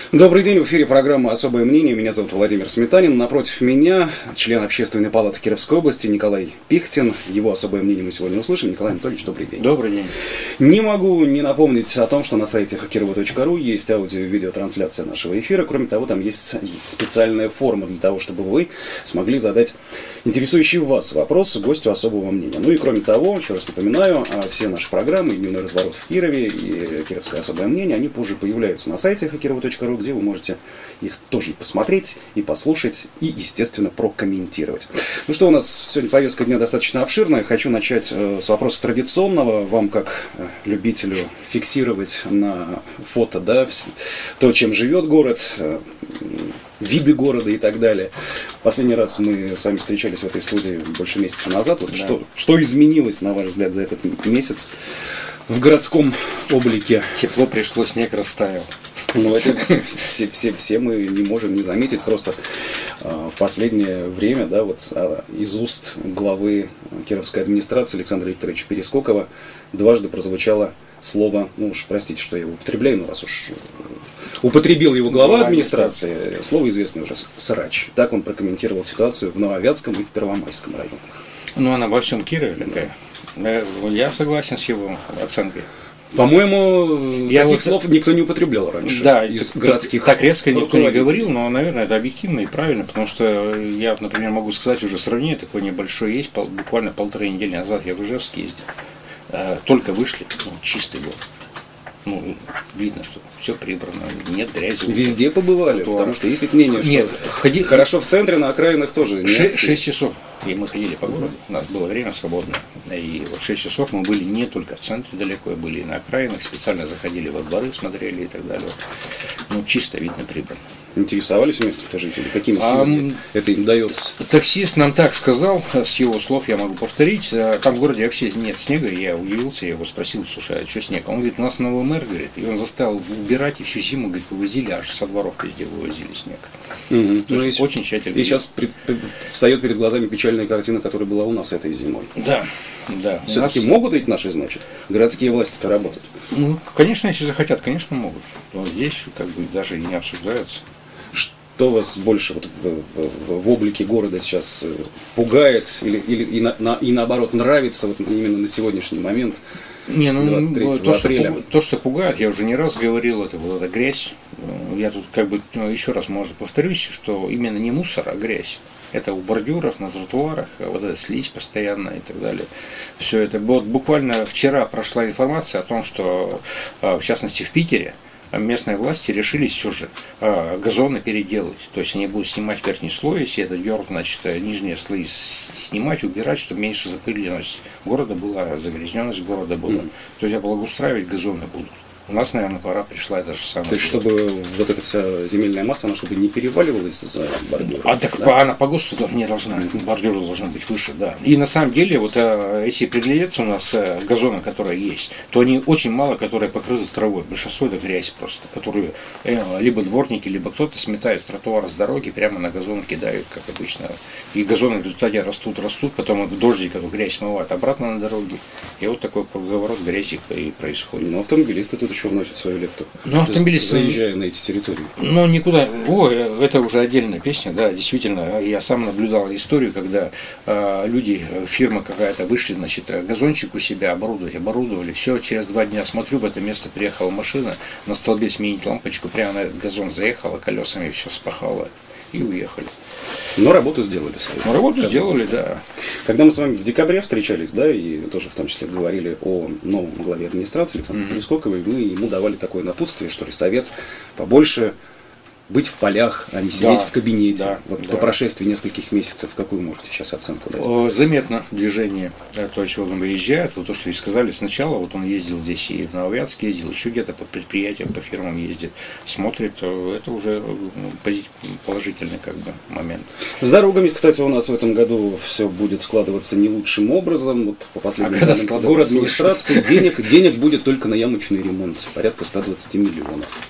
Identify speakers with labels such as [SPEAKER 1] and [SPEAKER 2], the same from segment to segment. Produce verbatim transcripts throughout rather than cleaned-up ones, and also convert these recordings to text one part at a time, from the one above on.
[SPEAKER 1] Добрый день, в эфире программа «Особое мнение». Меня зовут Владимир Сметанин. Напротив меня член Общественной палаты Кировской области Николай Пихтин. Его особое мнение мы сегодня услышим. Николай Анатольевич, добрый день.
[SPEAKER 2] Добрый день.
[SPEAKER 1] Не могу не напомнить о том, что на сайте хакирова точка ру есть аудио- и видеотрансляция нашего эфира. Кроме того, там есть специальная форма для того, чтобы вы смогли задать интересующий вас вопрос гостю особого мнения. Ну и кроме того, еще раз напоминаю, все наши программы, «Дневной разворот в Кирове» и «Кировское особое мнение», они позже появляются на сайте хакирова точка ру, где вы можете их тоже и посмотреть, и послушать, и, естественно, прокомментировать. Ну что, у нас сегодня повестка дня достаточно обширная. Хочу начать э, с вопроса традиционного. Вам, как э, любителю фиксировать на фото, да, то, чем живет город, э, виды города и так далее. Последний раз мы с вами встречались в этой студии больше месяца назад. Вот да. что, что изменилось, на ваш взгляд, за этот месяц в городском облике?
[SPEAKER 2] Тепло пришло, снег растаял.
[SPEAKER 1] Ну, это все, все, все мы не можем не заметить. Просто э, в последнее время, да, вот э, из уст главы Кировской администрации Александра Викторовича Перескокова дважды прозвучало слово, ну уж простите, что я его употребляю, но раз уж употребил его глава администрации, слово известное уже «срач». Так он прокомментировал ситуацию в Нововятском и в Первомайском районах.
[SPEAKER 2] Ну, она во всем Кирове такая. Я согласен с его оценкой.
[SPEAKER 1] По-моему,
[SPEAKER 2] я
[SPEAKER 1] таких
[SPEAKER 2] вот...
[SPEAKER 1] слов никто не употреблял раньше.
[SPEAKER 2] Да,
[SPEAKER 1] из
[SPEAKER 2] так,
[SPEAKER 1] городских
[SPEAKER 2] так резко никто не говорил, но, наверное, это объективно и правильно, потому что я, например, могу сказать, уже сравнение такое небольшое есть, пол, буквально полторы недели назад я в Ижевск ездил, только вышли, ну, чистый город. Ну, видно, что все прибрано, нет грязи.
[SPEAKER 1] Везде побывали, тротуара. Потому что есть мнение, что
[SPEAKER 2] нет, ходи...
[SPEAKER 1] хорошо в центре, на окраинах тоже.
[SPEAKER 2] шесть часов, и мы ходили по городу, у нас было время свободное. И вот шесть часов мы были не только в центре далеко, были и на окраинах, специально заходили во дворы, смотрели и так далее. Ну, чисто, видно, прибрано.
[SPEAKER 1] Интересовались местных жителей? Какими
[SPEAKER 2] а,
[SPEAKER 1] силами это им дается?
[SPEAKER 2] Таксист нам так сказал, с его слов я могу повторить. Там в городе вообще нет снега, я удивился, я его спросил, слушай, а что снег? Он говорит, у нас новый мэр, говорит, и он заставил убирать, и всю зиму, говорит, вывозили, аж со дворов везде вывозили снег.
[SPEAKER 1] Угу.
[SPEAKER 2] То ну есть и очень тщательно.
[SPEAKER 1] И сейчас пред, пред, встает перед глазами печальная картина, которая была у нас этой зимой.
[SPEAKER 2] Да, да.
[SPEAKER 1] Все-таки нас... могут ведь наши, значит, городские власти-то работать?
[SPEAKER 2] Ну, конечно, если захотят, конечно, могут. Но здесь как бы даже и не обсуждается.
[SPEAKER 1] Что вас больше вот в, в, в облике города сейчас пугает или, или и, на, на, и наоборот нравится вот именно на сегодняшний момент?
[SPEAKER 2] Не, ну то что, то, что пугает, я уже не раз говорил, это вот эта грязь. Я тут как бы ну, еще раз, может, повторюсь, что именно не мусор, а грязь. Это у бордюров, на тротуарах, вот эта слизь постоянная и так далее. Все это. Вот буквально вчера прошла информация о том, что в частности в Питере местные власти решили все же э, газоны переделать. То есть они будут снимать верхний слой, если это дерг, значит, нижние слои снимать, убирать, чтобы меньше запыленность города была, загрязненность города была. Mm-hmm. То есть облагоустраивать газоны будут. У нас, наверное, пора пришла эта же самая.
[SPEAKER 1] То есть, чтобы вот эта вся земельная масса, она чтобы не переваливалась за бордюр.
[SPEAKER 2] А так да? Она по ГОСТу не должна, бордюр должен быть выше, да. И на самом деле, вот если приглядеться у нас газоны, которые есть, то они очень мало, которые покрыты травой. Большинство это грязь просто, которую либо дворники, либо кто-то сметает с тротуара с дороги, прямо на газон кидают, как обычно. И газоны в результате растут, растут, потом в дождик эту грязь смывают обратно на дороге. И вот такой круговорот грязи и происходит.
[SPEAKER 1] Но автомобилисты тут еще вносят свою лепту,
[SPEAKER 2] ну, автомобилисты,
[SPEAKER 1] заезжая на эти территории.
[SPEAKER 2] Ну, никуда. О, это уже отдельная песня, да, действительно. Я сам наблюдал историю, когда э, люди, фирма какая-то вышли, значит, газончик у себя оборудовать, оборудовали. Все, через два дня смотрю, в это место приехала машина, на столбе сменить лампочку, прямо на этот газон заехала, колесами все спахала и уехали.
[SPEAKER 1] Но работу сделали свою.
[SPEAKER 2] Но работу сделали, да.
[SPEAKER 1] Когда мы с вами в декабре встречались, да, и тоже в том числе говорили о новом главе администрации Александре mm-hmm. Перескоковой, мы ему давали такое напутствие, что ли, совет побольше быть в полях, а не сидеть да, в кабинете. Да, вот да. По прошествии нескольких месяцев, какую можете сейчас оценку дать?
[SPEAKER 2] Заметно движение, то, чего он выезжает, вот то, что вы сказали сначала, вот он ездил здесь и в Нововятск ездил, еще где-то по предприятиям, по фирмам ездит, смотрит, это уже положительный как бы момент.
[SPEAKER 1] С дорогами, кстати, у нас в этом году все будет складываться не лучшим образом. Вот по последним данным а город администрации денег, денег будет только на ямочный ремонт, порядка ста двадцати миллионов.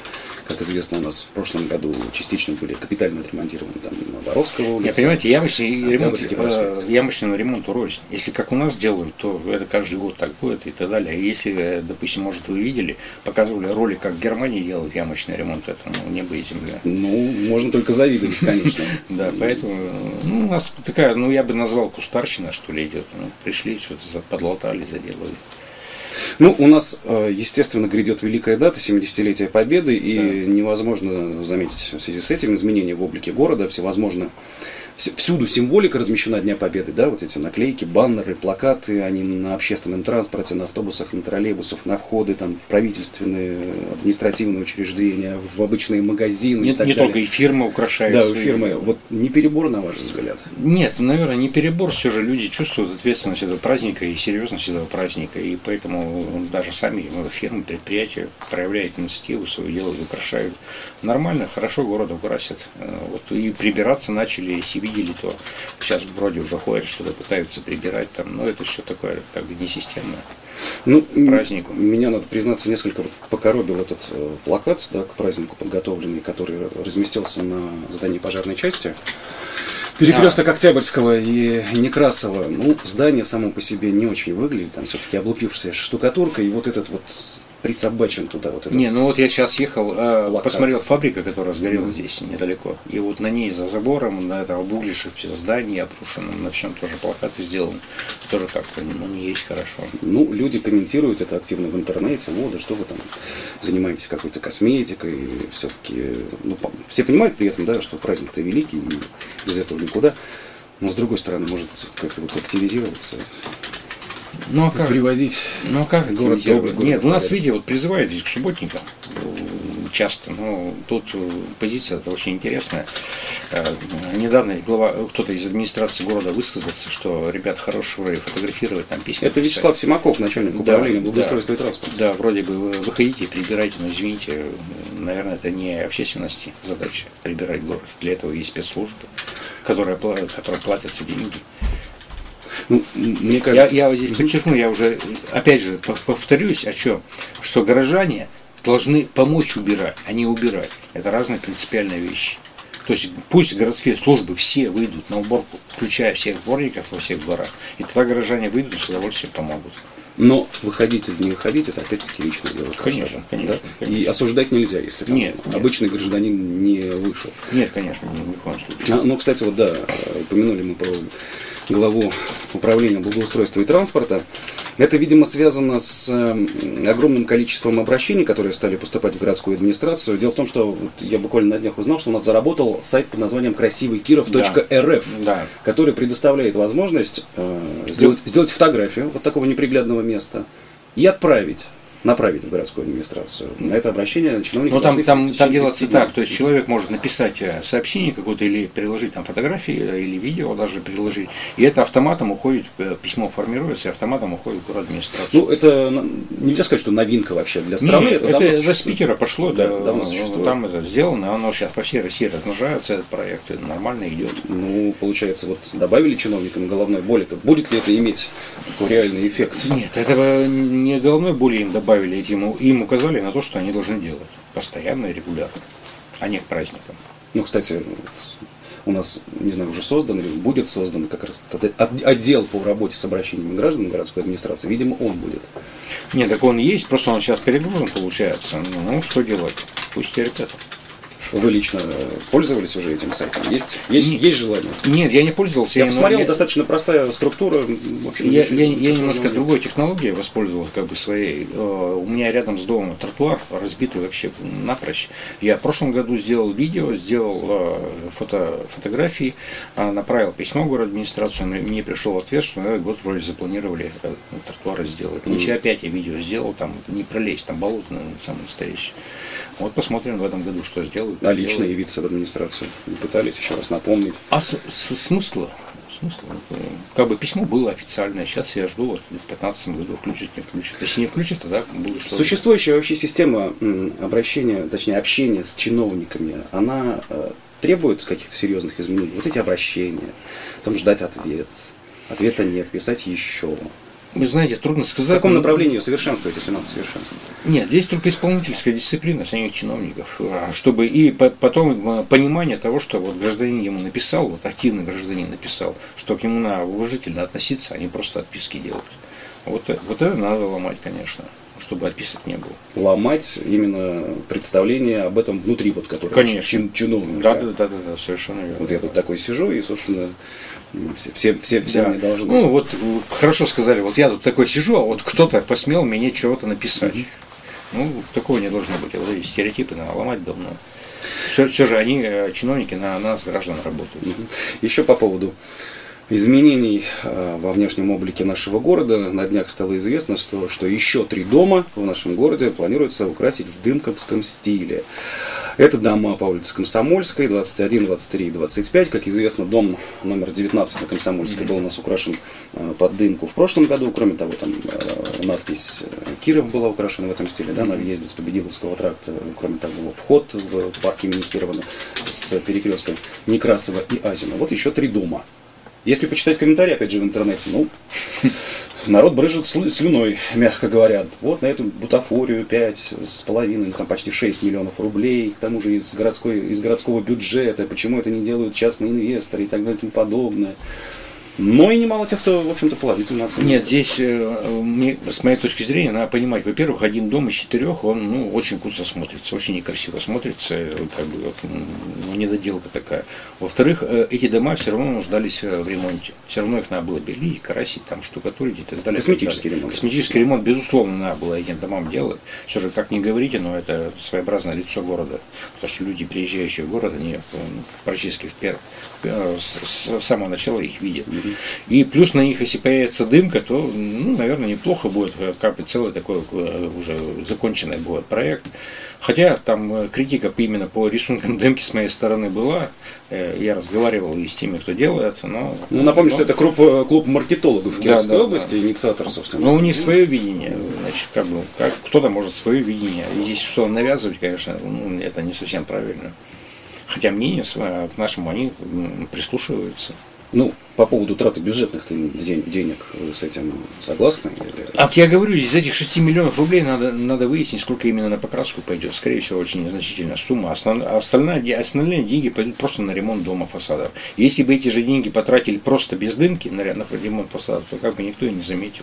[SPEAKER 1] Как известно, у нас в прошлом году частично были капитально отремонтированы там Воровского улица.
[SPEAKER 2] Я понимаете, ямочный ремонт, э, ямочному ремонту рознь. Если как у нас делают, то это каждый год так будет и так далее. А если, допустим, может, вы видели, показывали ролик, как в Германии делают ямочный ремонт, это ну, небо и земля.
[SPEAKER 1] Ну, можно только завидовать, конечно.
[SPEAKER 2] Да, поэтому, ну, у нас такая, ну, я бы назвал кустарщина, что ли, идет. Пришли, что-то подлатали, заделали.
[SPEAKER 1] Ну, у нас, естественно, грядет великая дата, семидесятилетие Победы, и да. невозможно заметить в связи с этим изменения в облике города, всевозможно. Всюду символика размещена Дня Победы, да, вот эти наклейки, баннеры, плакаты, они на общественном транспорте, на автобусах, на троллейбусах, на входы там, в правительственные, административные учреждения, в обычные магазины.
[SPEAKER 2] Не,
[SPEAKER 1] и так
[SPEAKER 2] не
[SPEAKER 1] далее.
[SPEAKER 2] только и фирмы украшают.
[SPEAKER 1] Да, фирмы. Вот не перебор, на ваш взгляд?
[SPEAKER 2] Нет, наверное, не перебор, все же люди чувствуют ответственность этого праздника и серьезность этого праздника, и поэтому даже сами фирмы, предприятия проявляют инициативу свою, делают, украшают. Нормально, хорошо город украсят. Вот, и прибираться начали, если видели, то сейчас вроде уже ходят, что-то пытаются прибирать там, но это все такое как бы несистемное.
[SPEAKER 1] Ну, празднику. Меня, надо признаться, несколько покоробил этот э, плакат, да, к празднику подготовленный, который разместился на здании пожарной части. Перекресток а. Октябрьского и Некрасова. Ну, здание само по себе не очень выглядит, там все-таки облупившаяся штукатурка, и вот этот вот присобачен туда вот этот.
[SPEAKER 2] Не, ну вот я сейчас ехал, э, посмотрел фабрика, которая сгорела mm-hmm. здесь недалеко. И вот на ней за забором, на этом обуглившемся здании, обрушенном, на всем тоже плакаты сделаны. Тоже как-то ну, не есть хорошо.
[SPEAKER 1] Ну, люди комментируют это активно в интернете. Вот, да что вы там занимаетесь какой-то косметикой. Все-таки, ну, все понимают при этом, да, что праздник-то великий, и без этого никуда. Но с другой стороны, может как-то вот активизироваться.
[SPEAKER 2] Ну а как?
[SPEAKER 1] Приводить
[SPEAKER 2] ну, а как
[SPEAKER 1] город добрый, город.
[SPEAKER 2] Нет, у нас, видите, вот призывают к субботникам часто, но тут позиция это очень интересная. Недавно глава, кто-то из администрации города высказался, что ребята хорошие вроде фотографировать, там письма.
[SPEAKER 1] Это писать. Вячеслав Симаков, начальник да, управления благоустройства
[SPEAKER 2] да,
[SPEAKER 1] и транспорта.
[SPEAKER 2] Да, вроде бы вы выходите и прибирайте, но извините, наверное, это не общественности задача прибирать город. Для этого есть спецслужбы, которые, которые платят себе деньги.
[SPEAKER 1] Ну, мне кажется...
[SPEAKER 2] Я, я здесь подчеркну, я уже, опять же, повторюсь, о чем? Что горожане должны помочь убирать, а не убирать. Это разные принципиальные вещи. То есть пусть городские службы все выйдут на уборку, включая всех дворников во всех дворах, и тогда горожане выйдут и с удовольствием помогут.
[SPEAKER 1] Но выходить или не выходить, это опять-таки личное дело.
[SPEAKER 2] Конечно, конечно,
[SPEAKER 1] да?
[SPEAKER 2] конечно.
[SPEAKER 1] И осуждать нельзя, если там
[SPEAKER 2] нет,
[SPEAKER 1] обычный
[SPEAKER 2] нет.
[SPEAKER 1] гражданин не вышел.
[SPEAKER 2] Нет, конечно, ни, ни в коем случае.
[SPEAKER 1] А, ну, кстати, вот да, упомянули мы про главу управления благоустройства и транспорта. Это, видимо, связано с огромным количеством обращений, которые стали поступать в городскую администрацию. Дело в том, что я буквально на днях узнал, что у нас заработал сайт под названием красивый киров точка эр эф,
[SPEAKER 2] да.
[SPEAKER 1] который предоставляет возможность э, сделать, сделать фотографию вот такого неприглядного места и отправить. Направить в городскую администрацию. На это обращение чиновники.
[SPEAKER 2] Ну там, там, там делается так, то есть человек может написать сообщение какое-то или приложить там фотографии или видео даже приложить, и это автоматом уходит, письмо формируется, и автоматом уходит в город администрацию.
[SPEAKER 1] Ну это нельзя сказать, что новинка вообще для страны.
[SPEAKER 2] Нет, это это с Питера пошло,
[SPEAKER 1] да,
[SPEAKER 2] да,
[SPEAKER 1] давно
[SPEAKER 2] там это сделано, оно сейчас по всей России размножается, этот проект, это нормально идет.
[SPEAKER 1] Ну, получается, вот добавили чиновникам головной боли, то будет ли это иметь такой реальный эффект?
[SPEAKER 2] Нет, этого не головной боли им добавили. Добавили этим, им указали на то, что они должны делать постоянно и регулярно, а не к праздникам.
[SPEAKER 1] Ну, кстати, у нас, не знаю, уже создан или будет создан как раз этот отдел по работе с обращениями граждан городской администрации. Видимо, он будет.
[SPEAKER 2] Нет, так он есть, просто он сейчас перегружен, получается. Ну, что делать? Пусть терпят.
[SPEAKER 1] Вы лично пользовались уже этим сайтом? Есть, есть,
[SPEAKER 2] нет,
[SPEAKER 1] есть желание?
[SPEAKER 2] Нет, я не пользовался.
[SPEAKER 1] Я,
[SPEAKER 2] я
[SPEAKER 1] посмотрел,
[SPEAKER 2] я,
[SPEAKER 1] достаточно простая структура. В общем,
[SPEAKER 2] я я, я немножко другой технологией воспользовался, как бы своей. У меня рядом с домом тротуар разбитый вообще напрочь. Я в прошлом году сделал видео, сделал фото, фотографии, направил письмо в город администрацию, мне пришел ответ, что на этот год вроде запланировали тротуары сделать. Mm. Ничего, опять я видео сделал, там не пролезть, там болото, наверное, самое настоящее. Вот посмотрим в этом году, что сделают.
[SPEAKER 1] А лично явиться в администрацию? Не пытались еще раз напомнить?
[SPEAKER 2] А с -с смысла? Смысла? Как бы письмо было официальное, сейчас я жду, вот в две тысячи пятнадцатом году включить, не включить. Если не включит, тогда буду что-то.
[SPEAKER 1] Существующая вообще система обращения, точнее общения с чиновниками, она э, требует каких-то серьезных изменений? Вот эти обращения, потом ждать ответ. Ответа нет, писать еще.
[SPEAKER 2] Вы знаете, трудно сказать.
[SPEAKER 1] В каком направлении ее совершенствовать, если надо совершенствовать?
[SPEAKER 2] Нет, здесь только исполнительская дисциплина самих чиновников, чтобы и потом понимание того, что вот гражданин ему написал, вот активный гражданин написал, что к нему надо уважительно относиться, а не просто отписки делать. Вот, вот это надо ломать, конечно, чтобы отписок не было.
[SPEAKER 1] Ломать именно представление об этом внутри, вот, которое
[SPEAKER 2] конечно.
[SPEAKER 1] Чин, чиновника.
[SPEAKER 2] Да, да, да, да, да, совершенно верно.
[SPEAKER 1] Вот я тут такой сижу, и, собственно, все, все, все, все
[SPEAKER 2] да.
[SPEAKER 1] мне должны.
[SPEAKER 2] Ну, вот хорошо сказали, вот я тут такой сижу, а вот кто-то посмел мне чего-то написать. Mm-hmm. Ну, такого не должно быть. Вот эти стереотипы надо ломать давно. Все, все же они, чиновники, на нас, граждан, работают.
[SPEAKER 1] Mm-hmm. Еще по поводу изменений э, во внешнем облике нашего города. На днях стало известно, что, что еще три дома в нашем городе планируется украсить в дымковском стиле. Это дома по улице Комсомольской, двадцать один, двадцать три и двадцать пять. Как известно, дом номер девятнадцать на Комсомольской был у нас украшен э, под дымку в прошлом году. Кроме того, там э, надпись «Киров» была украшена в этом стиле, да, на въезде с Победиловского тракта. Кроме того, вход в парк имени Кирова с перекрестком Некрасова и Азина. Вот еще три дома. Если почитать комментарии, опять же, в интернете, ну, народ брызжет слюной, мягко говоря. Вот на эту бутафорию пять с половиной, ну, там почти шесть миллионов рублей, к тому же из, городской, из городского бюджета, почему это не делают частные инвесторы и так далее и тому подобное. Но и немало тех, кто, в общем-то, положительно оценивает.
[SPEAKER 2] Нет, здесь, мне, с моей точки зрения, надо понимать, во-первых, один дом из четырех, он, ну, очень круто смотрится, очень некрасиво смотрится, как бы, вот, ну, недоделка такая. Во-вторых, эти дома все равно нуждались в ремонте. Все равно их надо было белить, красить, там, штукатурить и так далее.
[SPEAKER 1] Косметический ремонт.
[SPEAKER 2] Косметический ремонт, безусловно, надо было этим домам делать. Все же, как ни говорите, но это своеобразное лицо города. Потому что люди, приезжающие в город, они практически в пер... с самого начала их видят. И плюс на них, если появится дымка, то, ну, наверное, неплохо будет, как бы целый такой уже законченный будет проект. Хотя там критика именно по рисункам дымки с моей стороны была. Я разговаривал и с теми, кто делает. Но,
[SPEAKER 1] ну, напомню,
[SPEAKER 2] но...
[SPEAKER 1] что это клуб, клуб маркетологов в Кировской
[SPEAKER 2] да, да,
[SPEAKER 1] области,
[SPEAKER 2] да.
[SPEAKER 1] инициатор, собственно.
[SPEAKER 2] Но у них свое видение. Значит, как бы, как, кто-то может свое видение. И здесь что-то навязывать, конечно, ну, это не совсем правильно. Хотя мнение к нашему они прислушиваются.
[SPEAKER 1] Ну, по поводу траты бюджетных денег с этим согласны?
[SPEAKER 2] А я говорю, из этих шести миллионов рублей надо, надо выяснить, сколько именно на покраску пойдет. Скорее всего, очень незначительная сумма. Остальные, остальные деньги пойдут просто на ремонт дома, фасадов. Если бы эти же деньги потратили просто без дымки на ремонт фасадов, то как бы никто и не заметил.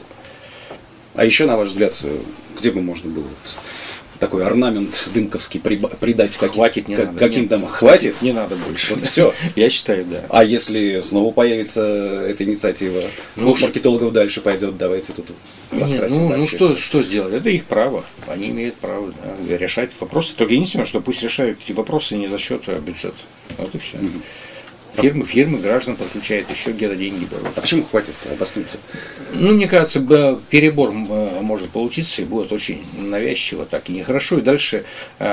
[SPEAKER 1] А еще, на ваш взгляд, где бы можно было такой орнамент дымковский придать?
[SPEAKER 2] Хватит, не
[SPEAKER 1] как,
[SPEAKER 2] надо.
[SPEAKER 1] Каким
[SPEAKER 2] Нет,
[SPEAKER 1] там? Хватит?
[SPEAKER 2] Не надо больше.
[SPEAKER 1] Вот все.
[SPEAKER 2] Я считаю, да.
[SPEAKER 1] А если снова появится эта инициатива, ну, клуб маркетологов дальше пойдет, давайте тут раскрасим.
[SPEAKER 2] Ну, ну что, что сделать? Это их право. Они имеют право, да, решать вопросы. Только единственное, что пусть решают эти вопросы не за счет бюджета. Вот и все. Угу. Фирмы, фирмы, граждан подключают, еще где-то деньги берут.
[SPEAKER 1] А почему хватит? Обоснуйте.
[SPEAKER 2] Ну, мне кажется, перебор может получиться и будет очень навязчиво, так и нехорошо. И дальше,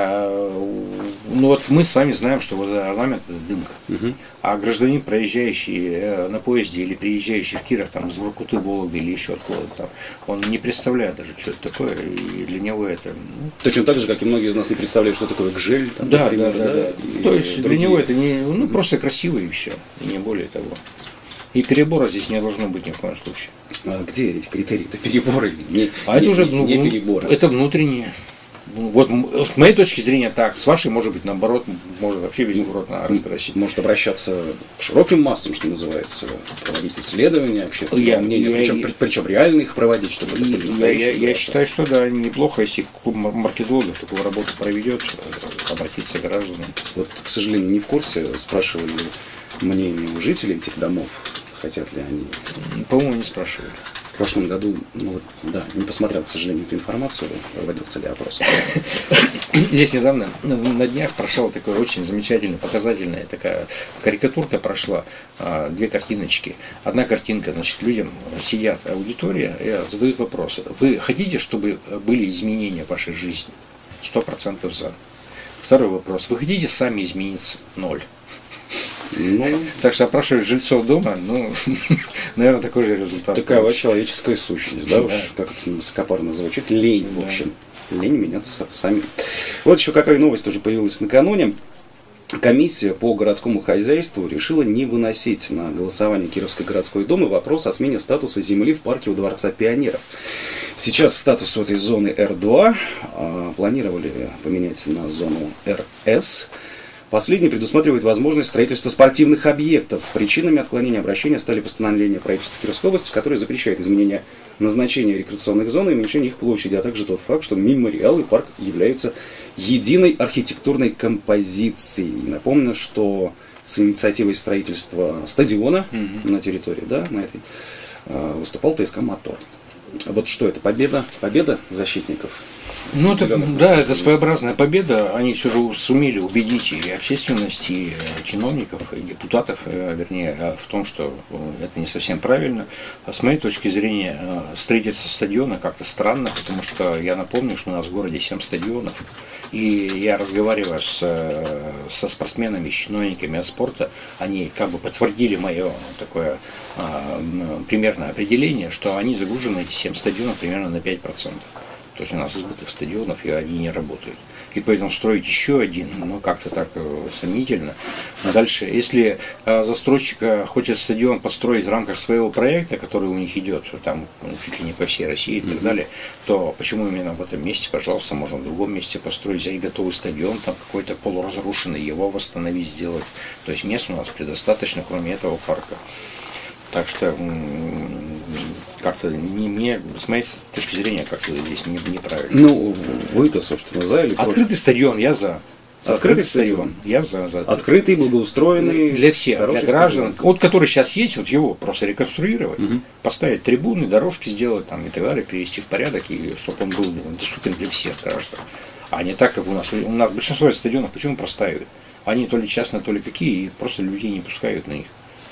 [SPEAKER 2] ну вот мы с вами знаем, что вот орнамент – это дымка. Угу. А гражданин, проезжающий на поезде или приезжающий в Киров там, из Воркуты, Вологды или еще откуда-то там, он не представляет даже, что это такое, и для него это… Ну...
[SPEAKER 1] Точно так же, как и многие из нас не представляют, что такое гжель. Там,
[SPEAKER 2] да,
[SPEAKER 1] например,
[SPEAKER 2] да, да, да.
[SPEAKER 1] да.
[SPEAKER 2] То есть
[SPEAKER 1] другие.
[SPEAKER 2] Для него это не, ну, просто красиво и все, и не более того. И перебора здесь не должно быть ни в коем случае.
[SPEAKER 1] А где эти критерии-то? Переборы? Не,
[SPEAKER 2] а
[SPEAKER 1] не,
[SPEAKER 2] это уже
[SPEAKER 1] не, не переборы.
[SPEAKER 2] Это внутреннее. Вот с моей точки зрения так, с вашей, может быть, наоборот, может вообще весь город раскрасить.
[SPEAKER 1] Может обращаться к широким массам, что называется, проводить исследования, общественного мнения, причем, я, причем реально их проводить, чтобы это были
[SPEAKER 2] я, я, я считаю, что да, неплохо, если клуб маркетологов такую работу проведет, обратиться к гражданам.
[SPEAKER 1] Вот, к сожалению, не в курсе, спрашивали мнение у жителей этих домов, хотят ли они.
[SPEAKER 2] По-моему, не спрашивали.
[SPEAKER 1] В прошлом году, ну вот, да, не посмотрел, к сожалению, эту информацию, проводился ли опрос.
[SPEAKER 2] Здесь недавно, на днях, прошла такая очень замечательная, показательная такая карикатурка прошла, две картиночки. Одна картинка, значит, людям сидят, аудитория, и задают вопросы. Вы хотите, чтобы были изменения в вашей жизни? Сто процентов за. Второй вопрос. Вы хотите сами измениться? Ноль. Ну, так что опрашивать жильцов дома, ну, наверное, такой же результат.
[SPEAKER 1] Такая человеческая сущность, да, да. Уж как это высокопарно звучит. Лень, в общем. Да. Лень меняться сами. Вот еще какая новость тоже появилась накануне. комиссия по городскому хозяйству решила не выносить на голосование Кировской городской думы вопрос о смене статуса земли в парке у Дворца пионеров. Сейчас статус этой зоны эр два, а планировали поменять на зону эр эс. Последний предусматривает возможность строительства спортивных объектов. Причинами отклонения обращения стали постановления правительства Кировской области, которое запрещает изменение назначения рекреационных зон и уменьшение их площади, а также тот факт, что мемориал и парк являются единой архитектурной композицией. Напомню, что с инициативой строительства стадиона mm-hmm. на территории, да, на этой, выступал ТСК «Мотор». Вот что это? Победа? Победа защитников?
[SPEAKER 2] Ну, это, да, это своеобразная победа. Они все же сумели убедить и общественность, и чиновников, и депутатов, вернее, в том, что это не совсем правильно. А с моей точки зрения, строительство стадиона как-то странно, потому что я напомню, что у нас в городе семь стадионов. И я разговариваю с, со спортсменами, с чиновниками от спорта, они как бы подтвердили мое такое а, примерное определение, что они загружены, эти семь стадионов, примерно на пять процентов. То есть у нас избыток стадионов, и они не работают. И поэтому строить еще один, ну, как-то так э, сомнительно. Дальше, если э, застройщик э, хочет стадион построить в рамках своего проекта, который у них идет, там, ну, чуть ли не по всей России и так mm-hmm. далее, то почему именно в этом месте, пожалуйста, можно в другом месте построить, взять готовый стадион, там какой-то полуразрушенный, его восстановить, сделать. То есть мест у нас предостаточно, кроме этого парка. Так что как-то не, не, с моей точки зрения, как-то здесь не, неправильно.
[SPEAKER 1] Ну, вы-то, собственно, за или против?
[SPEAKER 2] Открытый стадион, я за.
[SPEAKER 1] За открытый стадион?
[SPEAKER 2] Я за, за.
[SPEAKER 1] Открытый, благоустроенный.
[SPEAKER 2] Для всех, для граждан. Стадион. Вот который сейчас есть, вот его просто реконструировать, угу. поставить трибуны, дорожки сделать там и так далее, привести в порядок, и чтобы он был доступен для всех граждан. А не так, как у нас. У нас большинство стадионов почему простаивают? Они то ли частные, то ли какие, и просто людей не пускают на них.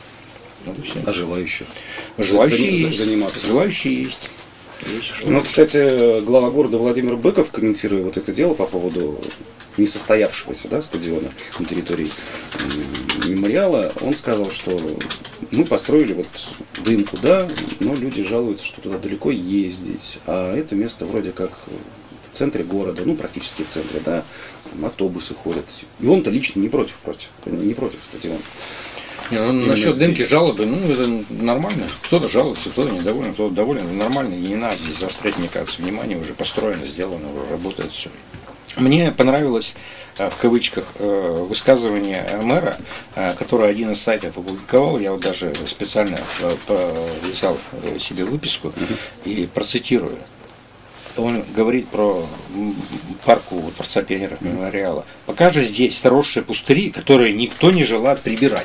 [SPEAKER 1] А желающие?
[SPEAKER 2] Желающие есть.
[SPEAKER 1] Заниматься.
[SPEAKER 2] Желающие есть. есть
[SPEAKER 1] ну, кстати, глава города Владимир Быков, комментируя вот это дело по поводу несостоявшегося, да, стадиона на территории мемориала, он сказал, что мы построили вот дымку, да, но люди жалуются, что туда далеко ездить, а это место вроде как в центре города, ну, практически в центре, да, автобусы ходят. И он-то лично не против, против не против стадиона.
[SPEAKER 2] Не, ну, насчет дымки, жалобы, ну, это нормально. Кто-то жалуется, кто-то недоволен, кто-то доволен. Это нормально, и не надо здесь заострять, мне кажется, внимание. Уже построено, сделано, уже работает все. Мне понравилось, в кавычках, высказывание мэра, которое один из сайтов опубликовал. Я вот даже специально взял себе выписку и процитирую. Он говорит про парк у Дворца пионеров мемориала. Пока же здесь заросшие пустыри, которые никто не желает прибирать.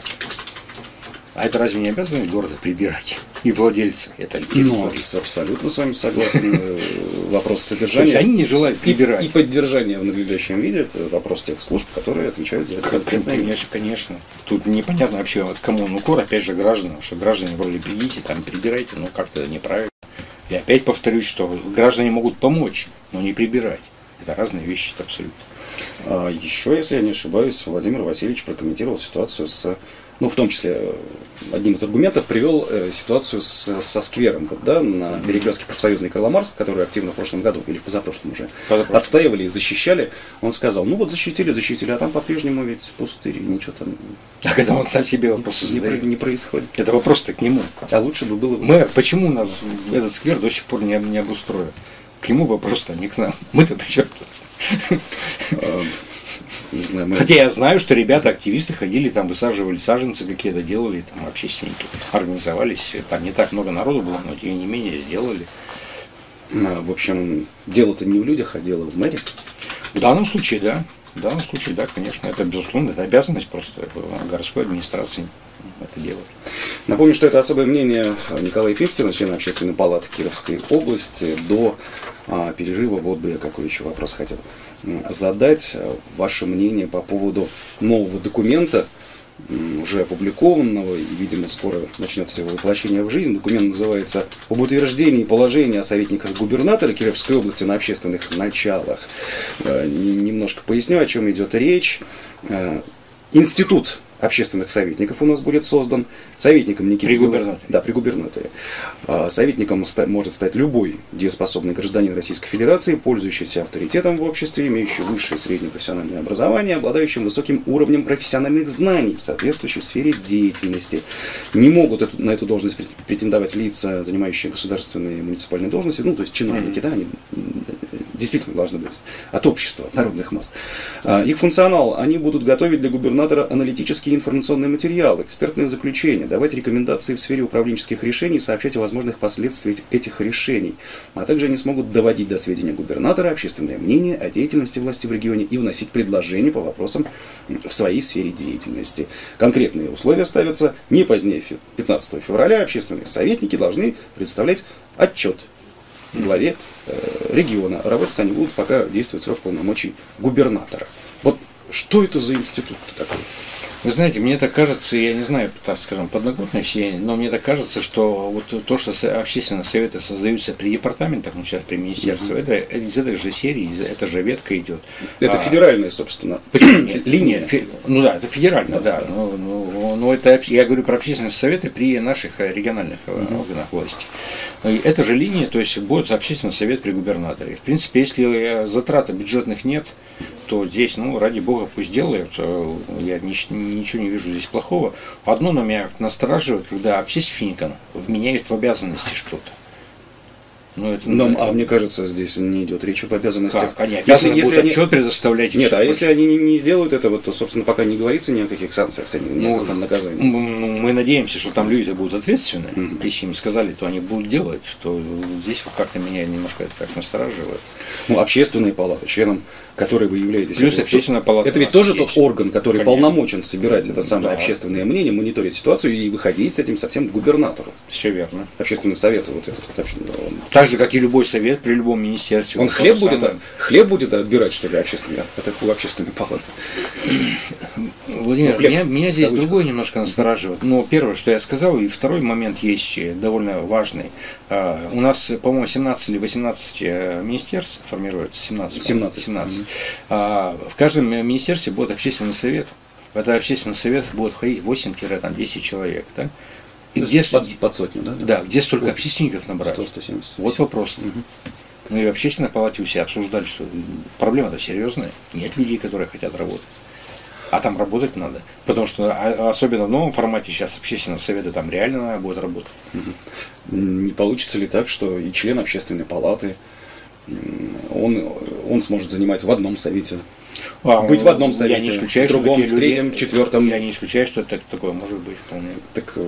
[SPEAKER 2] А это разве не обязаны города прибирать? И владельцы этой территории?
[SPEAKER 1] Ну, абсолютно с вами согласен. Вопрос содержания.
[SPEAKER 2] То есть они не желают прибирать.
[SPEAKER 1] И, и поддержание в надлежащем виде – это вопрос тех служб, которые отвечают за это.
[SPEAKER 2] Конечно, конечно. Тут непонятно вообще, кому он укор, опять же, гражданам, что граждане вроде придите, там прибирайте, но как-то неправильно. И опять повторюсь, что граждане могут помочь, но не прибирать. Это разные вещи, это абсолютно.
[SPEAKER 1] А еще, если я не ошибаюсь, Владимир Васильевич прокомментировал ситуацию с... Ну, в том числе, одним из аргументов привел э, ситуацию с, со сквером, вот, да, на перекрестке Профсоюзный Карла-Маркс, который активно в прошлом году, или в позапрошлом уже, позапрошлом. отстаивали и защищали. Он сказал, ну вот защитили, защитили, а там по-прежнему ведь пустырь, ничего там...
[SPEAKER 2] А когда он сам себе вопросы
[SPEAKER 1] не,
[SPEAKER 2] задает?
[SPEAKER 1] Не происходит.
[SPEAKER 2] Это вопрос-то к нему.
[SPEAKER 1] А лучше бы было...
[SPEAKER 2] Мэр, почему у нас этот сквер до сих пор не, не обустроен? К нему вопрос-то, не к нам. Мы-то при чем тут?
[SPEAKER 1] Не знаю, мы...
[SPEAKER 2] Хотя я знаю, что ребята, активисты ходили, там высаживали саженцы какие-то, делали, там общественники организовались. Там не так много народу было, но тем не менее сделали.
[SPEAKER 1] А, в общем, дело-то не в людях, а дело в мэре.
[SPEAKER 2] В данном случае, да. В данном случае, да, конечно, это безусловно, это обязанность просто городской администрации это делать.
[SPEAKER 1] Напомню, что это особое мнение Николая Пихтина, члена Общественной палаты Кировской области. До а, перерыва вот бы я какой еще вопрос хотел задать. Ваше мнение по поводу нового документа, уже опубликованного, и, видимо, скоро начнется его воплощение в жизнь. Документ называется «Об утверждении положения о советниках губернатора Кировской области на общественных началах». Немножко поясню, о чем идет речь. Институт общественных советников у нас будет создан. Советником Никита
[SPEAKER 2] При губернаторе.
[SPEAKER 1] Да, при губернаторе. Советником может стать любой дееспособный гражданин Российской Федерации, пользующийся авторитетом в обществе, имеющий высшее и среднее профессиональное образование, обладающим высоким уровнем профессиональных знаний в соответствующей сфере деятельности. Не могут эту, на эту должность претендовать лица, занимающие государственные и муниципальные должности, ну, то есть чиновники, да, они действительно должны быть от общества, от народных масс. Их функционал, они будут готовить для губернатора аналитические информационные материалы, экспертные заключения, давать рекомендации в сфере управленческих решений, сообщать о возможных последствиях этих решений. А также они смогут доводить до сведения губернатора общественное мнение о деятельности власти в регионе и вносить предложения по вопросам в своей сфере деятельности. Конкретные условия ставятся: не позднее пятнадцатого февраля общественные советники должны представлять отчет главе э, региона. Работать они будут, пока действует срок полномочий губернатора. Вот что это за институт такой?
[SPEAKER 2] Вы знаете, мне так кажется, я не знаю, так скажем, подноготные все, но мне так кажется, что вот то, что общественные советы создаются при департаментах, ну сейчас при министерстве, mm-hmm. это из этой же серии, это же ветка идет.
[SPEAKER 1] Это а, федеральная, собственно,
[SPEAKER 2] почему нет? Линия. Нет, фе, ну да, это федерально, да. да. Но, но, но это, я говорю про общественные советы при наших региональных mm-hmm. органах власти. Это же линия, то есть будет общественный совет при губернаторе. В принципе, если затрат бюджетных нет, то здесь, ну, ради бога, пусть делают. Я ничего не вижу здесь плохого. Одно на меня настораживает, когда общественникам вменяют в обязанности что-то.
[SPEAKER 1] Ну, это, Но, а мне кажется, здесь не идет речь об обязанностях.
[SPEAKER 2] Как? Они обязаны если, если отчет они... предоставлять.
[SPEAKER 1] Нет, а больше. Если они не, не сделают этого, то, собственно, пока не говорится ни о каких санкциях, ни о каком наказании.
[SPEAKER 2] Ну, мы надеемся, что там люди будут ответственны. Mm-hmm. Если им сказали, то они будут делать, то здесь как-то меня немножко это так настораживает.
[SPEAKER 1] Ну, общественные палаты, членом которой вы являетесь.
[SPEAKER 2] Плюс общественная палата.
[SPEAKER 1] Это ведь тоже есть. Тот орган, который Конечно. Полномочен собирать это самое да. общественное мнение, мониторить ситуацию и выходить с этим совсем к губернатору.
[SPEAKER 2] Все верно.
[SPEAKER 1] Общественный совет, вот этот. Он...
[SPEAKER 2] Так же, как и любой совет при любом министерстве.
[SPEAKER 1] Он хлеб будет, а, хлеб будет отбирать, что ли, общественный, от у общественной палаты?
[SPEAKER 2] Владимир, ну, хлеб, меня, меня здесь другое немножко настораживает. Но первое, что я сказал, и второй момент есть довольно важный. Uh, у нас, по-моему, семнадцать или восемнадцать министерств формируется, семнадцать.
[SPEAKER 1] семнадцать.
[SPEAKER 2] семнадцать. Mm-hmm. Uh, в каждом министерстве будет общественный совет. В этот общественный совет будет входить восемь-десять человек. Да?
[SPEAKER 1] И где, под, под сотню, да?
[SPEAKER 2] Да, где столько общественников набрать?
[SPEAKER 1] сто сто семьдесят.
[SPEAKER 2] Вот вопрос. Угу. Ну и в общественной палате у себя обсуждали, что проблема-то серьезная. Нет людей, которые хотят работать. А там работать надо. Потому что особенно в новом формате сейчас общественные советы там реально надо будет работать.
[SPEAKER 1] Угу. Не получится ли так, что и член общественной палаты, он, он сможет занимать в одном совете? А, быть в одном совете,
[SPEAKER 2] я не исключаю,
[SPEAKER 1] в другом, в третьем, в четвертом.
[SPEAKER 2] Я не исключаю, что это такое может быть вполне.
[SPEAKER 1] Так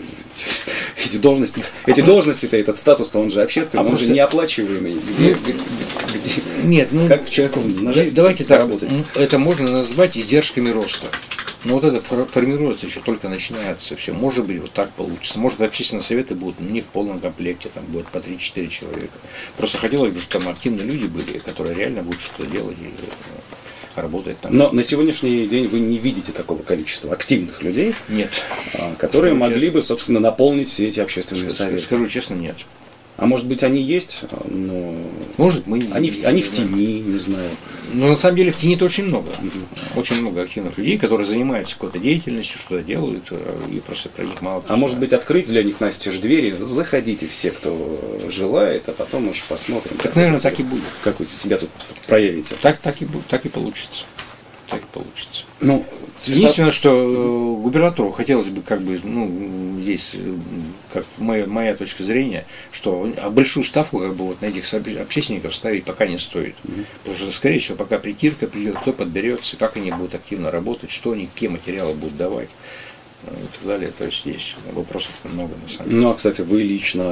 [SPEAKER 1] эти должности, эти должности-то, этот статус-то, он же общественный, а он просто... же неоплачиваемый. Где, где, где,
[SPEAKER 2] Нет, ну,
[SPEAKER 1] как человеку на жизнь
[SPEAKER 2] давайте так, это можно назвать издержками роста. Но вот это формируется еще только начинается все. Может быть, вот так получится. Может, общественные советы будут не в полном комплекте, там будет по три-четыре человека. Просто хотелось бы, чтобы там активные люди были, которые реально будут что-то делать и работать там.
[SPEAKER 1] Но на сегодняшний день вы не видите такого количества активных людей,
[SPEAKER 2] нет,
[SPEAKER 1] которые скажу могли честно. бы, собственно, наполнить все эти общественные
[SPEAKER 2] скажу,
[SPEAKER 1] советы.
[SPEAKER 2] Скажу честно, нет.
[SPEAKER 1] А может быть, они есть, но
[SPEAKER 2] может, мы
[SPEAKER 1] они, не, они не в тени, не знаю.
[SPEAKER 2] Но на самом деле в тени-то очень много. Mm-hmm. Очень много активных людей, которые занимаются какой-то деятельностью, что-то делают, и просто про них мало.
[SPEAKER 1] А может быть, открыть для них настежь двери, заходите все, кто желает, а потом уж посмотрим.
[SPEAKER 2] Так, наверное, так и будет.
[SPEAKER 1] Как вы себя тут проявите.
[SPEAKER 2] Так, так и будет, так и получится. Так и получится.
[SPEAKER 1] Ну,
[SPEAKER 2] единственное, что губернатору хотелось бы, как бы, ну, здесь, как моя, моя точка зрения, что большую ставку, как бы, вот на этих общественников ставить пока не стоит. Mm-hmm. Потому что, скорее всего, пока притирка придет, кто подберется, как они будут активно работать, что они, какие материалы будут давать и так далее. То есть здесь вопросов много, на самом деле.
[SPEAKER 1] Ну, а, кстати, вы лично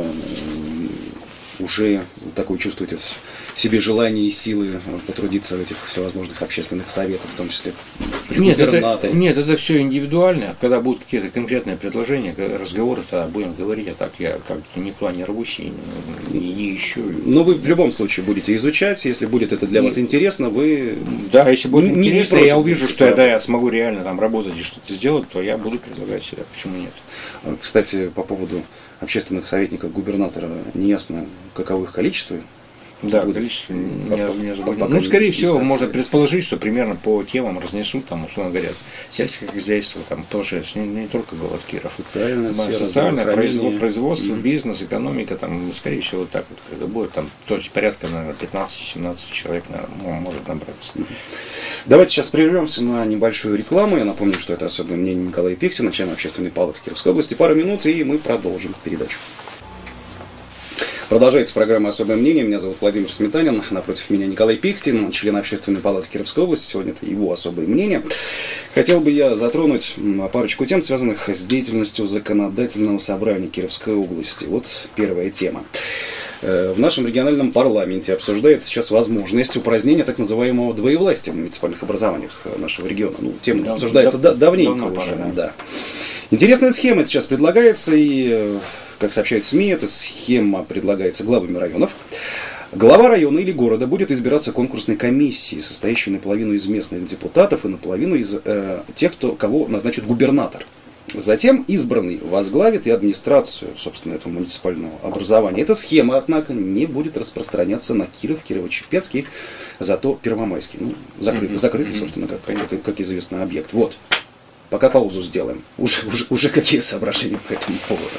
[SPEAKER 1] уже такое чувствуете в себе желание и силы потрудиться в этих всевозможных общественных советах, в том числе при
[SPEAKER 2] нет, это, нет, это все индивидуально. Когда будут какие-то конкретные предложения, разговоры, тогда будем говорить, а так я как-то никуда не рвусь и не, не ищу.
[SPEAKER 1] Но вы в любом случае будете изучать, если будет это для и, вас интересно, вы...
[SPEAKER 2] Да, если будет не, интересно, не я увижу, что я, да, я смогу реально там работать и что-то сделать, то я буду предлагать себя. Почему нет?
[SPEAKER 1] Кстати, по поводу общественных советников губернатора, неясно, каково их количество.
[SPEAKER 2] Да, количество не, не заблудилось. Ну, скорее всего, можно предположить, что примерно по темам разнесут, там, условно говоря, сельское хозяйство, там тоже не, не только город Киров.
[SPEAKER 1] Социальная сфера,
[SPEAKER 2] социальное производство, производство mm-hmm. бизнес, экономика, там, скорее всего, вот так вот, когда будет, там, то есть порядка, наверное, пятнадцать-семнадцать человек, наверное, может набраться. Mm-hmm.
[SPEAKER 1] Давайте сейчас прервемся на небольшую рекламу. Я напомню, что это особое мнение Николая Пихтина, члена Общественной палаты Кировской области. Пару минут, и мы продолжим передачу. Продолжается программа «Особое мнение». Меня зовут Владимир Сметанин. Напротив меня Николай Пихтин, член Общественной палаты Кировской области. Сегодня это его особое мнение. Хотел бы я затронуть парочку тем, связанных с деятельностью законодательного собрания Кировской области. Вот первая тема. В нашем региональном парламенте обсуждается сейчас возможность упразднения так называемого двоевластия в муниципальных образованиях нашего региона. Ну, тема да, обсуждается да, давненько уже. Пора, да. Интересная схема сейчас предлагается, и, как сообщают СМИ, эта схема предлагается главами районов. Глава района или города будет избираться конкурсной комиссией, состоящей наполовину из местных депутатов и наполовину из э, тех, кто, кого назначит губернатор. Затем избранный возглавит и администрацию, собственно, этого муниципального образования. Эта схема, однако, не будет распространяться на Киров, Кирово-Чепецкий, зато Первомайский. Ну, закрытый, mm-hmm. закрытый собственно, как, как, как известно, объект. Вот. Пока паузу сделаем. Уже, уже, уже какие соображения по этому поводу?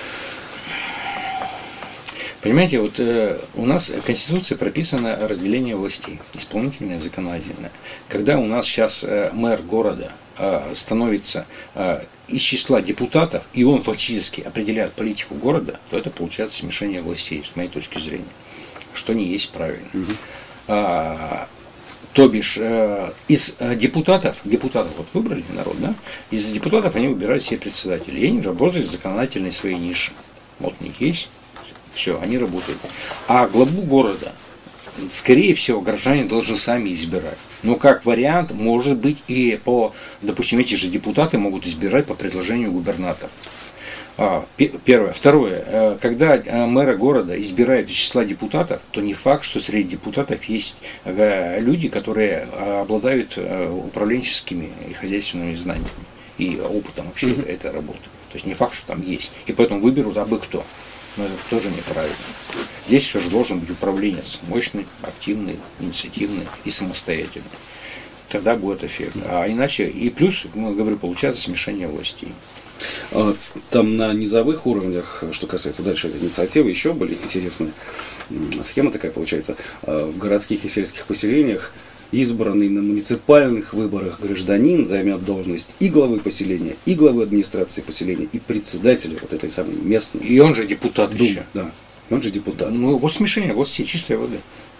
[SPEAKER 2] Понимаете, вот э, у нас в Конституции прописано разделение властей, исполнительное и законодательное. Когда у нас сейчас э, мэр города э, становится э, из числа депутатов, и он фактически определяет политику города, то это получается смешение властей, с моей точки зрения, что не есть правильно. Угу. А, то бишь, э, из э, депутатов, депутатов вот выбрали народ, да, из депутатов они выбирают себе председателей, и они работают в законодательной своей нише. Вот у них есть. Все, они работают. А главу города, скорее всего, горожане должны сами избирать. Но как вариант, может быть, и по, допустим, эти же депутаты могут избирать по предложению губернатора. А, первое. Второе. Когда мэра города избирают из числа депутатов, то не факт, что среди депутатов есть люди, которые обладают управленческими и хозяйственными знаниями и опытом вообще mm-hmm. этой работы. То есть не факт, что там есть. И поэтому выберут абы кто. Но это тоже неправильно. Здесь все же должен быть управленец, мощный, активный, инициативный и самостоятельный. Тогда будет эффект. А иначе, и плюс, ну, говорю, получается смешение властей.
[SPEAKER 1] Там на низовых уровнях, что касается дальше инициативы, еще были интересные. Схема такая получается. В городских и сельских поселениях избранный на муниципальных выборах гражданин займет должность и главы поселения, и главы администрации поселения, и председателя вот этой самой местной.
[SPEAKER 2] И он же депутат Думы, еще.
[SPEAKER 1] Да, и он же депутат.
[SPEAKER 2] Ну, вот смешение властей, чистая вода.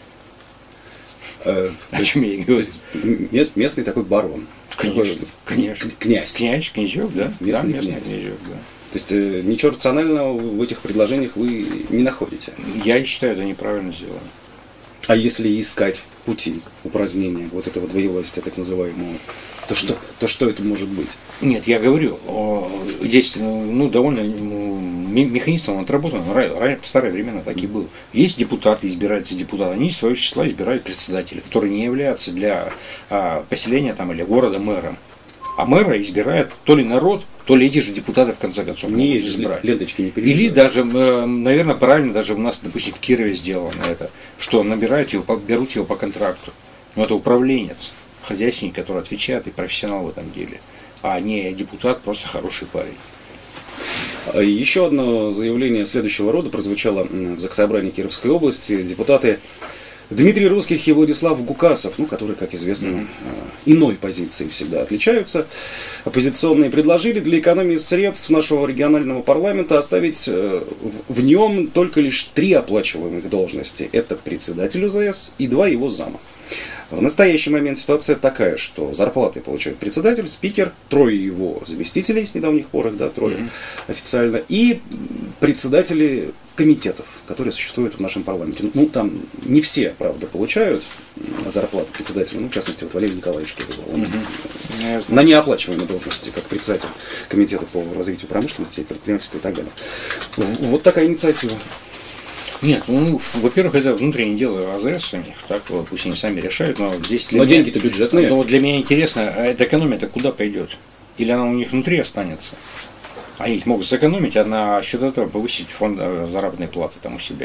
[SPEAKER 1] Э, О чем я и говорю. Местный такой барон.
[SPEAKER 2] Конечно, конечно.
[SPEAKER 1] Князь.
[SPEAKER 2] Князь, князек, да?
[SPEAKER 1] Местный,
[SPEAKER 2] да,
[SPEAKER 1] князь.
[SPEAKER 2] князек, да.
[SPEAKER 1] То есть э, ничего рационального в этих предложениях вы не находите?
[SPEAKER 2] Я считаю, это неправильно сделано.
[SPEAKER 1] А если искать пути упразднения вот этого двоевластия, так называемого, то что, то что это может быть?
[SPEAKER 2] Нет, я говорю, здесь ну, довольно механизм он отработан, в старые времена так и был. Есть депутаты, избираются депутаты, они из своего числа избирают председателя, который не является для а, поселения там, или города мэром. А мэра избирает то ли народ, то ли эти же депутаты в конце концов
[SPEAKER 1] не есть избирать. Ленточки не
[SPEAKER 2] переезжают. Или даже, наверное, правильно, даже у нас, допустим, в Кирове сделано это, что набирают его, берут его по контракту. Но это управленец, хозяйственник, который отвечает и профессионал в этом деле, а не депутат, просто хороший парень.
[SPEAKER 1] Еще одно заявление следующего рода прозвучало в Заксобрании Кировской области. Депутаты Дмитрий Русских и Владислав Гукасов, ну, которые, как известно, mm-hmm. иной позиции всегда отличаются, оппозиционные, предложили для экономии средств нашего регионального парламента оставить в нем только лишь три оплачиваемых должности. Это председатель УЗС и два его зама. В настоящий момент ситуация такая, что зарплаты получает председатель, спикер, трое его заместителей с недавних пор, да, трое mm-hmm. официально, и председатели комитетов, которые существуют в нашем парламенте. Ну, там не все, правда, получают зарплаты председателя, ну, в частности, вот Валерий Николаевич, что он mm-hmm. на неоплачиваемой должности, как председатель комитета по развитию промышленности, предпринимательства и так далее. Вот такая инициатива.
[SPEAKER 2] Нет, ну, во-первых, это внутреннее дело АЗС у них, так, вот, пусть они сами решают, но здесь...
[SPEAKER 1] Но меня, деньги-то бюджетные.
[SPEAKER 2] Но для меня интересно, а эта экономия-то куда пойдет? Или она у них внутри останется? Они могут сэкономить, а на счет этого повысить фонд заработной платы там у себя.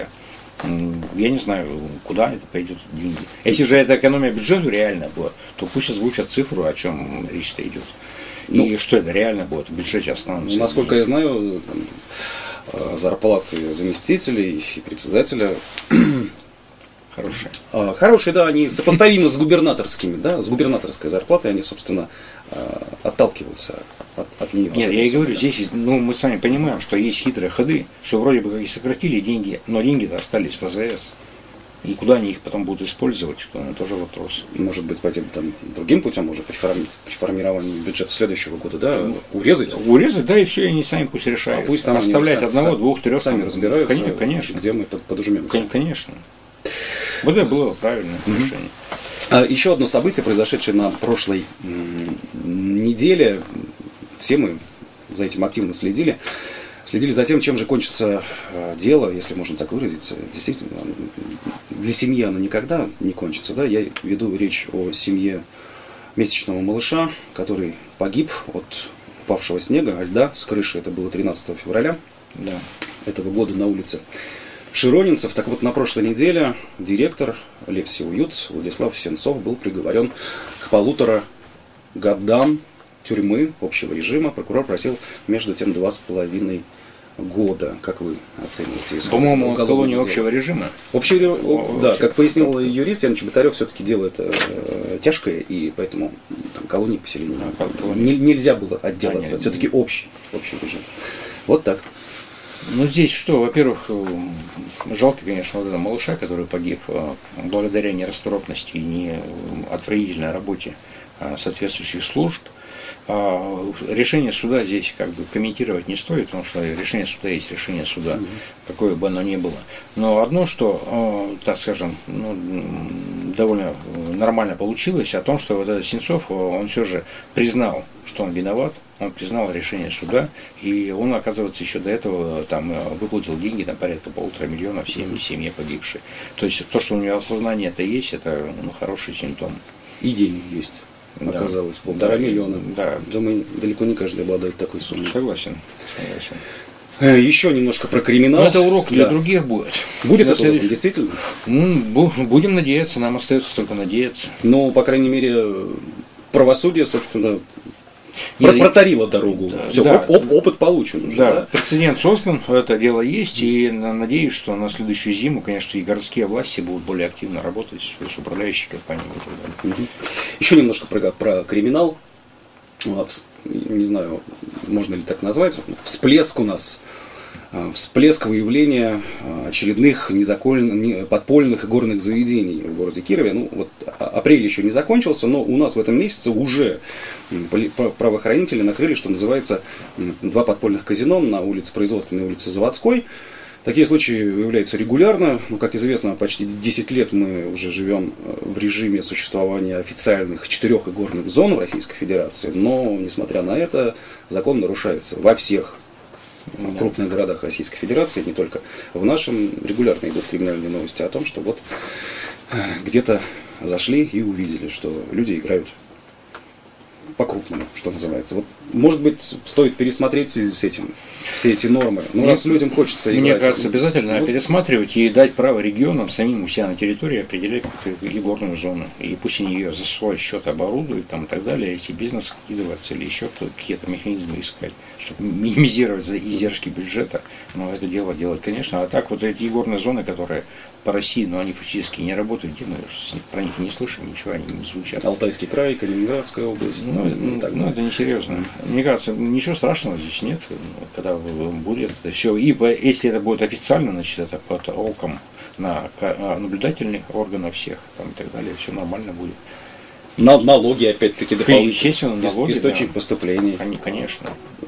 [SPEAKER 2] Я не знаю, куда это пойдет деньги. Если же это экономия бюджета реально была, то пусть озвучат цифру, о чем речь-то идет. Ну, и что это реально будет в бюджете останутся.
[SPEAKER 1] Насколько я знаю, там, зарплаты заместителей и председателя
[SPEAKER 2] хорошие.
[SPEAKER 1] Хорошие, да, они сопоставимы с губернаторскими, да, с губернаторской зарплатой, они, собственно, отталкиваются от, от нее.
[SPEAKER 2] Нет, я и говорю, здесь, ну, мы сами понимаем, что есть хитрые ходы, что вроде бы и сократили деньги, но деньги-то остались в АЗС. И куда они их потом будут использовать, то тоже вопрос.
[SPEAKER 1] Может быть, пойти там другим путем уже при, форми, при формировании бюджета следующего года, да, урезать?
[SPEAKER 2] Урезать, да, и все, и они сами пусть решают. А
[SPEAKER 1] пусть там
[SPEAKER 2] оставлять
[SPEAKER 1] сами,
[SPEAKER 2] одного, двух, трех.
[SPEAKER 1] Сами разбираются,
[SPEAKER 2] конечно, конечно.
[SPEAKER 1] Где мы подужмемся.
[SPEAKER 2] Конечно. Вот это было правильное mm-hmm. решение.
[SPEAKER 1] А еще одно событие, произошедшее на прошлой неделе. Все мы за этим активно следили. Следили за тем, чем же кончится дело, если можно так выразиться. Действительно, для семьи оно никогда не кончится. Да? Я веду речь о семье месячного малыша, который погиб от упавшего снега, льда с крыши. Это было тринадцатого февраля
[SPEAKER 2] да.
[SPEAKER 1] этого года на улице Широнинцев. Так вот, на прошлой неделе директор Лепси Уют Владислав Сенцов был приговорен к полутора годам тюрьмы общего режима. Прокурор просил между тем два с половиной года. Как вы оцениваете?
[SPEAKER 2] По-моему, колония общего режима.
[SPEAKER 1] Общий, О, да, как пояснил юрист Ян Чеботарев, все-таки дело это э, тяжкое, и поэтому там, колонии поселения а, не, нельзя было отделаться. А, все-таки общий, общий режим. Вот так.
[SPEAKER 2] Ну, здесь что, во-первых, жалко, конечно, вот этого малыша, который погиб благодаря нерасторопности и неотвратительной работе соответствующих служб. Решение суда здесь как бы комментировать не стоит, потому что решение суда есть решение суда, mm-hmm. какое бы оно ни было. Но одно, что, так скажем, ну, довольно нормально получилось, о том, что вот этот Сенцов, он все же признал, что он виноват, он признал решение суда, и он, оказывается, еще до этого там выплатил деньги, там порядка полутора миллионов семье, семье погибшей. То есть то, что у него осознание это есть, это ну, хороший симптом.
[SPEAKER 1] И деньги есть. Оказалось, да. полтора да, миллиона.
[SPEAKER 2] Да.
[SPEAKER 1] Думаю, далеко не каждый обладает такой суммой.
[SPEAKER 2] Согласен. Согласен.
[SPEAKER 1] Еще немножко про криминал.
[SPEAKER 2] Но это урок для
[SPEAKER 1] да. других
[SPEAKER 2] будет.
[SPEAKER 1] Будет это следующий... урок, действительно?
[SPEAKER 2] Ну, будем надеяться, нам остается только надеяться.
[SPEAKER 1] Ну, по крайней мере, правосудие, собственно, Нет, протарило дорогу. Да, Все, да, оп, опыт получен уже.
[SPEAKER 2] Да, да, прецедент создан, это дело есть, и надеюсь, что на следующую зиму, конечно, и городские власти будут более активно работать с управляющей компанией и так далее.
[SPEAKER 1] Угу. Еще немножко про, про криминал. Не знаю, можно ли так назвать. Всплеск у нас. Всплеск выявления очередных незаконных, подпольных и горных заведений в городе Кирове. Ну, вот апрель еще не закончился, но у нас в этом месяце уже правоохранители накрыли, что называется, два подпольных казино на улице Производственной и улице Заводской. Такие случаи выявляются регулярно. Ну, как известно, почти десять лет мы уже живем в режиме существования официальных четырех игорных зон в Российской Федерации. Но, несмотря на это, закон нарушается во всех в крупных городах Российской Федерации, не только в нашем, регулярно идут криминальные новости о том, что вот где-то зашли и увидели, что люди играют по-крупному, что называется. Вот, может быть, стоит пересмотреть в связи с этим все эти нормы. Ну, раз людям хочется играть.
[SPEAKER 2] Мне кажется, обязательно вот. пересматривать и дать право регионам самим у себя на территории определять игорную зону. И пусть они ее за свой счет оборудуют там, и так далее, эти бизнесы вкидываться или еще какие-то механизмы искать, чтобы минимизировать издержки бюджета. Но это дело делать, конечно. А так вот эти игорные зоны, которые по России, но они фактически не работают, где мы про них не слышим, ничего, они не звучат.
[SPEAKER 1] Алтайский край, Калининградская область.
[SPEAKER 2] Ну, ну, так, ну это несерьезно. Мне кажется, ничего страшного здесь нет, когда будет это все. И если это будет официально, значит, это под оком на наблюдательных органов всех там, и так далее, все нормально будет.
[SPEAKER 1] На налоги, опять-таки, дополнительно.
[SPEAKER 2] Естественно, налоги,
[SPEAKER 1] источник да. поступлений.
[SPEAKER 2] Конечно.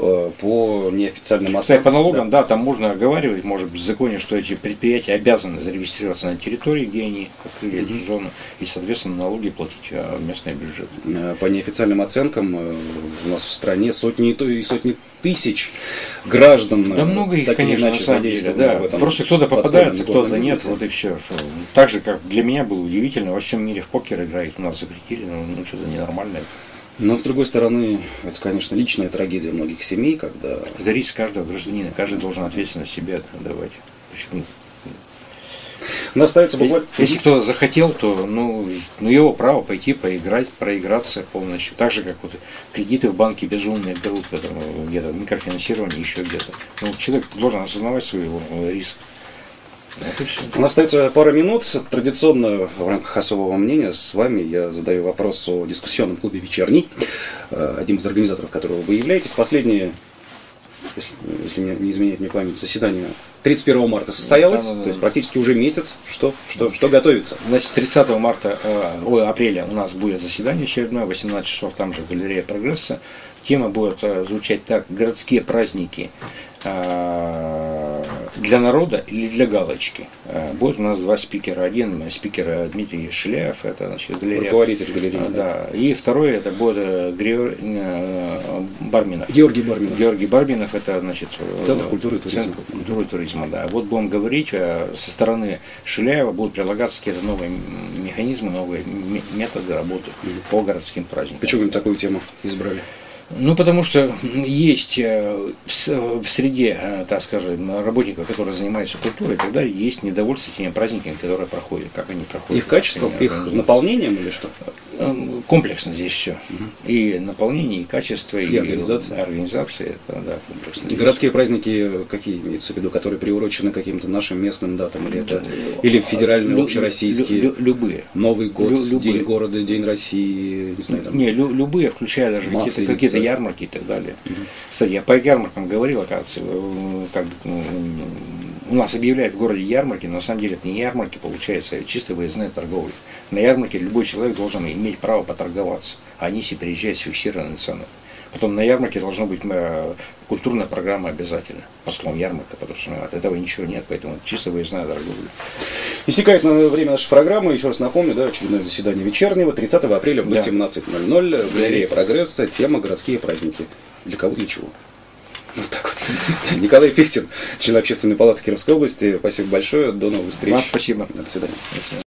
[SPEAKER 1] По неофициальным оценкам.
[SPEAKER 2] Кстати, по налогам, да. да, там можно оговаривать, может быть, в законе, что эти предприятия обязаны зарегистрироваться на территории, где они открыли mm-hmm. эту зону, и, соответственно, налоги платить в местный бюджет.
[SPEAKER 1] По неофициальным оценкам у нас в стране сотни и сотни тысяч граждан.
[SPEAKER 2] Да много их, конечно, на самом деле. Да. Просто кто-то попадается, кто-то нет, вот и все. Так же, как для меня было удивительно, во всем мире в покер играет, у нас запретили, ну, ну что-то ненормальное.
[SPEAKER 1] Но, с другой стороны, это, конечно, личная трагедия многих семей, когда...
[SPEAKER 2] Это риск каждого гражданина, каждый должен ответственность себе давать. Почему?
[SPEAKER 1] Остается буквально...
[SPEAKER 2] Если кто-то захотел, то ну, ну его право пойти поиграть, проиграться полностью. Так же, как вот кредиты в банке безумные берут, где-то микрофинансирование, еще где-то. Ну, человек должен осознавать свой риск. Вот
[SPEAKER 1] У нас остается пара минут. Традиционно в рамках особого мнения с вами я задаю вопрос о дискуссионном клубе «Вечерний», одним из организаторов которого вы являетесь. Последнее, если, если не, не изменяет мне память, заседание тридцать первого марта состоялось, да, да, да. То есть практически уже месяц. Что, что, что готовится?
[SPEAKER 2] Значит, тридцатого марта, э, ой, апреля у нас будет заседание очередное, восемнадцать часов, там же галерея «Прогресса». Тема будет э, звучать так: городские праздники э, для народа или для галочки. Э, будет у нас два спикера. Один спикер Дмитрий Шиляев, это значит галерея.
[SPEAKER 1] Руководитель галереи.
[SPEAKER 2] Э, да. И второй это будет Григорий э, Барминов.
[SPEAKER 1] Георгий Барминов.
[SPEAKER 2] Георгий Барминов, это значит
[SPEAKER 1] Центр культуры и туризма.
[SPEAKER 2] Центр культуры и туризма, да. Вот будем говорить, э, со стороны Шиляева будут предлагаться какие-то новые механизмы, новые методы работы по городским праздникам.
[SPEAKER 1] Почему вы такую тему избрали?
[SPEAKER 2] Ну, потому что есть в среде, так скажем, работников, которые занимаются культурой и так далее, есть недовольство теми праздниками, которые проходят, как они проходят.
[SPEAKER 1] Их качеством, их наполнением или что?
[SPEAKER 2] Комплексно здесь все. Угу. И наполнение, и качество, и,
[SPEAKER 1] и организация.
[SPEAKER 2] И организация, это, да, комплексно.
[SPEAKER 1] Городские праздники какие имеются в виду, которые приурочены к каким-то нашим местным датам, или это или федеральные, лю, общероссийские?
[SPEAKER 2] Лю, лю, любые.
[SPEAKER 1] Новый год,
[SPEAKER 2] лю,
[SPEAKER 1] День города, День России, не знаю, там.
[SPEAKER 2] Не, лю, любые, включая даже какие-то, какие-то ярмарки и так далее. Угу. Кстати, я по ярмаркам говорил, оказывается, как у нас объявляют в городе ярмарки, но на самом деле это не ярмарки, получается, а чисто выездная торговля. На ярмарке любой человек должен иметь право поторговаться, а не если приезжать с фиксированной ценой. Потом на ярмарке должна быть культурная программа обязательно, по словам ярмарка, потому что от этого ничего нет, поэтому чисто выездная торговля.
[SPEAKER 1] Истекает время нашей программы, еще раз напомню, да, очередное заседание вечернего, тридцатого апреля в восемнадцать ноль ноль, в галерее «Прогресса», тема «Городские праздники». Для кого, для чего? Вот так вот. Николай Пихтин, член Общественной палаты Кировской области. Спасибо большое. До новых встреч.
[SPEAKER 2] Вам спасибо.
[SPEAKER 1] До свидания.
[SPEAKER 2] До свидания.